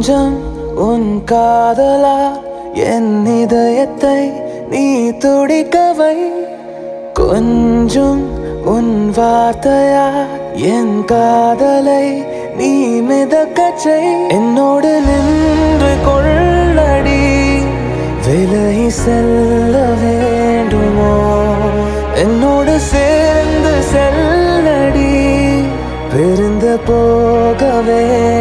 கொஞ்சம் உன் காதலா என் இதயத்தை நீ துடிக்கவை கொஞ்சம் உன் வார்த்தையா என் காதலை நீ மிதக்கச்சை என்னோடு நின்று கொள்ளடி விலகி செல்ல வேண்டுமோ என்னோடு சேர்ந்து செல்லடி பிரிந்து போக வேண்டும்